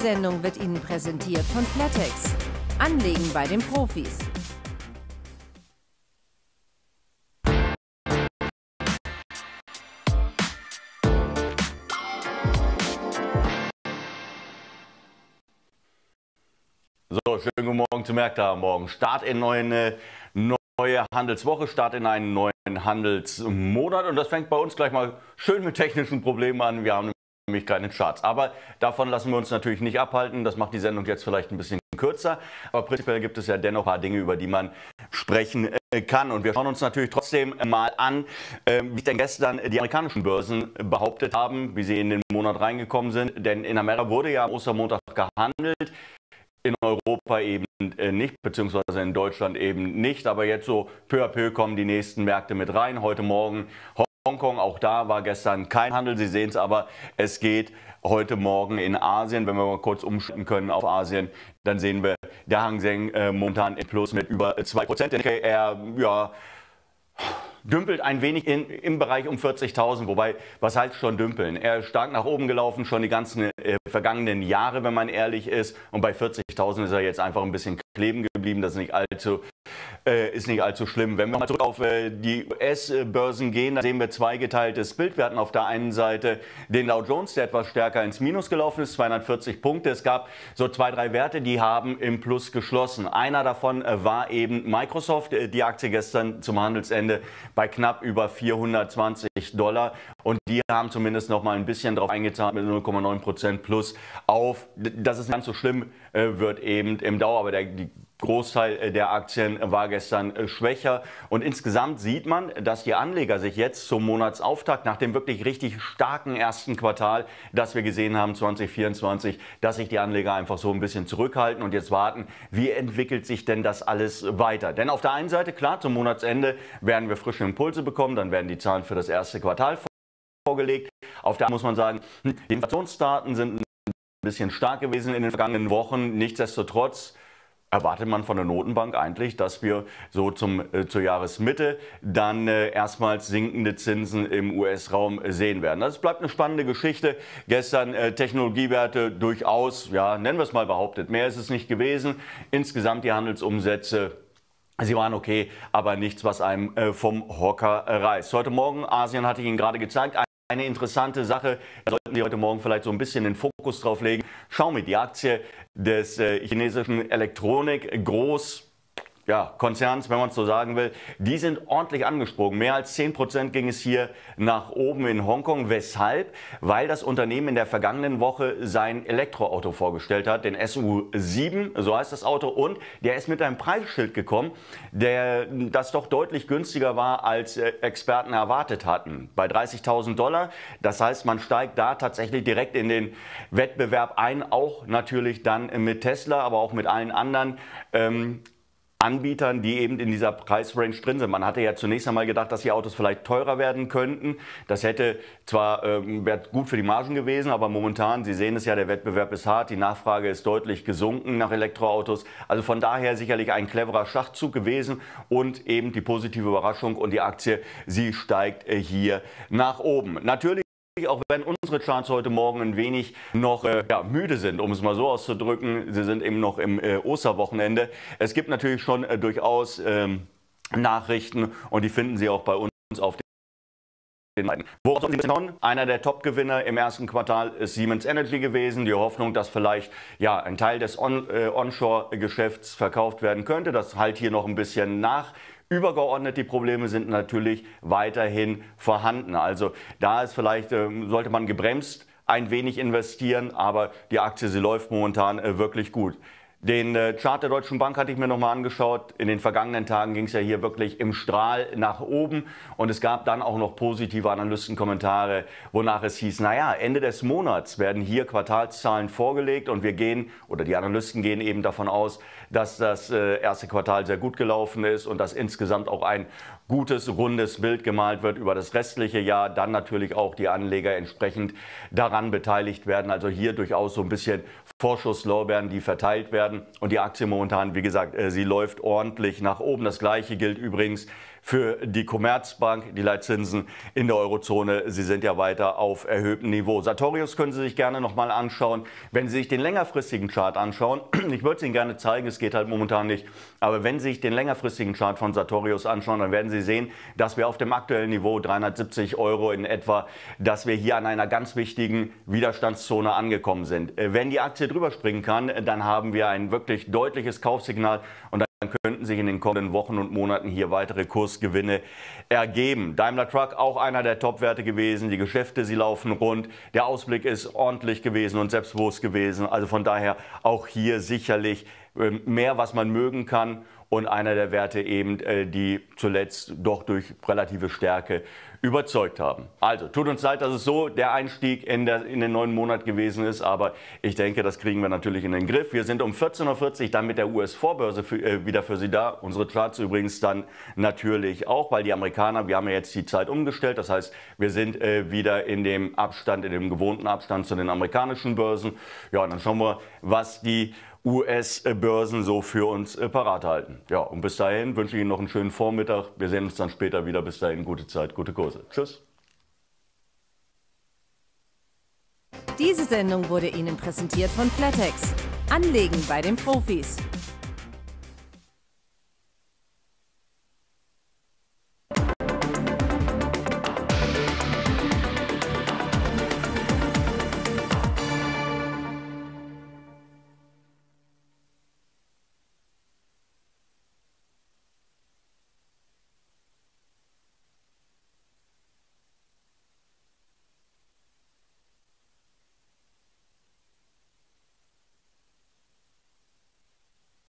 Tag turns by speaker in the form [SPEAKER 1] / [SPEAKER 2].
[SPEAKER 1] Sendung wird Ihnen präsentiert von Flatex. Anlegen bei den Profis.
[SPEAKER 2] So, schönen guten Morgen zum Märkte am Morgen. Start in eine neue Handelswoche, Start in einen neuen Handelsmonat. Und das fängt bei uns gleich mal schön mit technischen Problemen an. Wir haben nämlich keine Charts. Aber davon lassen wir uns natürlich nicht abhalten. Das macht die Sendung jetzt vielleicht ein bisschen kürzer. Aber prinzipiell gibt es ja dennoch ein paar Dinge, über die man sprechen kann. Und wir schauen uns natürlich trotzdem mal an, wie denn gestern die amerikanischen Börsen behauptet haben, wie sie in den Monat reingekommen sind. Denn in Amerika wurde ja am Ostermontag gehandelt. In Europa eben nicht, beziehungsweise in Deutschland eben nicht. Aber jetzt so peu à peu kommen die nächsten Märkte mit rein. Heute Morgen Hongkong, auch da war gestern kein Handel. Sie sehen es aber, es geht heute Morgen in Asien. Wenn wir mal kurz umschalten können auf Asien, dann sehen wir, der Hang Seng momentan im Plus mit über 2%. Der Nikkei, er dümpelt ein wenig im Bereich um 40.000, wobei, was heißt schon dümpeln? Er ist stark nach oben gelaufen, schon die ganzen vergangenen Jahre, wenn man ehrlich ist. Und bei 40.000 ist er jetzt einfach ein bisschen kleben geblieben. Das ist nicht allzu schlimm. Wenn wir mal zurück auf die US-Börsen gehen, dann sehen wir zweigeteiltes Bild. Wir hatten auf der einen Seite den Dow Jones, der etwas stärker ins Minus gelaufen ist, 240 Punkte. Es gab so 2, 3 Werte, die haben im Plus geschlossen. Einer davon war eben Microsoft, die Aktie gestern zum Handelsende bei knapp über $420. Und die haben zumindest noch mal ein bisschen drauf eingezahlt mit 0,9% Plus auf. Dass es nicht ganz so schlimm wird eben im Dow, aber die Großteil der Aktien war gestern schwächer. Und insgesamt sieht man, dass die Anleger sich jetzt zum Monatsauftakt nach dem wirklich richtig starken ersten Quartal, das wir gesehen haben 2024, dass sich die Anleger einfach so ein bisschen zurückhalten und jetzt warten, wie entwickelt sich denn das alles weiter. Denn auf der einen Seite, klar, zum Monatsende werden wir frische Impulse bekommen, dann werden die Zahlen für das erste Quartal vorgelegt. Auf der anderen muss man sagen, die Inflationsdaten sind ein bisschen stark gewesen in den vergangenen Wochen. Nichtsdestotrotz erwartet man von der Notenbank eigentlich, dass wir so zur Jahresmitte dann erstmals sinkende Zinsen im US-Raum sehen werden. Das bleibt eine spannende Geschichte. Gestern Technologiewerte durchaus, ja, nennen wir es mal behauptet, mehr ist es nicht gewesen. Insgesamt die Handelsumsätze, sie waren okay, aber nichts, was einem vom Hocker reißt. Heute Morgen, Asien hatte ich Ihnen gerade gezeigt, eine interessante Sache, da sollten Sie heute Morgen vielleicht so ein bisschen den Fokus drauf legen. Xiaomi, die Aktie des chinesischen Konzerns, wenn man es so sagen will, die sind ordentlich angesprungen. Mehr als 10% ging es hier nach oben in Hongkong. Weshalb? Weil das Unternehmen in der vergangenen Woche sein Elektroauto vorgestellt hat, den SU7, so heißt das Auto, und der ist mit einem Preisschild gekommen, das doch deutlich günstiger war, als Experten erwartet hatten. Bei $30.000. Das heißt, man steigt da tatsächlich direkt in den Wettbewerb ein, auch natürlich dann mit Tesla, aber auch mit allen anderen Anbietern, die eben in dieser Preisrange drin sind. Man hatte ja zunächst einmal gedacht, dass die Autos vielleicht teurer werden könnten. Das hätte zwar wäre gut für die Margen gewesen, aber momentan, Sie sehen es ja, der Wettbewerb ist hart, die Nachfrage ist deutlich gesunken nach Elektroautos. Also von daher sicherlich ein cleverer Schachzug gewesen und eben die positive Überraschung, und die Aktie, sie steigt hier nach oben. Natürlich, auch wenn unsere Charts heute Morgen ein wenig noch müde sind, um es mal so auszudrücken, sie sind eben noch im Osterwochenende. Es gibt natürlich schon durchaus Nachrichten, und die finden Sie auch bei uns auf den Seiten. Worauf sollten Sie schauen? Einer der Top-Gewinner im ersten Quartal ist Siemens Energy gewesen. Die Hoffnung, dass vielleicht ein Teil des Onshore-Geschäfts verkauft werden könnte, das halt hier noch ein bisschen nach. Übergeordnet, die Probleme sind natürlich weiterhin vorhanden. Also da ist vielleicht, sollte man gebremst ein wenig investieren, aber die Aktie, sie läuft momentan wirklich gut. Den Chart der Deutschen Bank hatte ich mir nochmal angeschaut. In den vergangenen Tagen ging es ja hier wirklich im Strahl nach oben, und es gab dann auch noch positive Analystenkommentare, wonach es hieß, naja, Ende des Monats werden hier Quartalszahlen vorgelegt, und wir gehen, oder die Analysten gehen eben davon aus, dass das erste Quartal sehr gut gelaufen ist und dass insgesamt auch ein gutes, rundes Bild gemalt wird über das restliche Jahr, dann natürlich auch die Anleger entsprechend daran beteiligt werden. Also hier durchaus so ein bisschen Vorschusslorbeeren, die verteilt werden. Und die Aktie momentan, wie gesagt, sie läuft ordentlich nach oben. Das Gleiche gilt übrigens für die Commerzbank. Die Leitzinsen in der Eurozone, sie sind ja weiter auf erhöhtem Niveau. Sartorius können Sie sich gerne nochmal anschauen. Wenn Sie sich den längerfristigen Chart anschauen, ich würde es Ihnen gerne zeigen, es geht halt momentan nicht, aber wenn Sie sich den längerfristigen Chart von Sartorius anschauen, dann werden Sie sehen, dass wir auf dem aktuellen Niveau 370 € in etwa, dass wir hier an einer ganz wichtigen Widerstandszone angekommen sind. Wenn die Aktie drüber springen kann, dann haben wir ein wirklich deutliches Kaufsignal und dann könnten sich in den kommenden Wochen und Monaten hier weitere Kursgewinne ergeben. Daimler Truck auch einer der Top-Werte gewesen. Die Geschäfte, sie laufen rund. Der Ausblick ist ordentlich gewesen und selbstbewusst gewesen. Also von daher auch hier sicherlich mehr, was man mögen kann. Und einer der Werte eben, die zuletzt doch durch relative Stärke überzeugt haben. Also tut uns leid, dass es so der Einstieg in den neuen Monat gewesen ist, aber ich denke, das kriegen wir natürlich in den Griff. Wir sind um 14:40 Uhr dann mit der US-Vorbörse wieder für Sie da. Unsere Charts übrigens dann natürlich auch, weil die Amerikaner, wir haben ja jetzt die Zeit umgestellt, das heißt, wir sind wieder in dem Abstand, in dem gewohnten Abstand zu den amerikanischen Börsen. Ja, und dann schauen wir, was die US-Börsen so für uns parat halten. Ja, und bis dahin wünsche ich Ihnen noch einen schönen Vormittag. Wir sehen uns dann später wieder. Bis dahin, gute Zeit, gute Kurse. Tschüss.
[SPEAKER 1] Diese Sendung wurde Ihnen präsentiert von Flatex. Anlegen bei den Profis.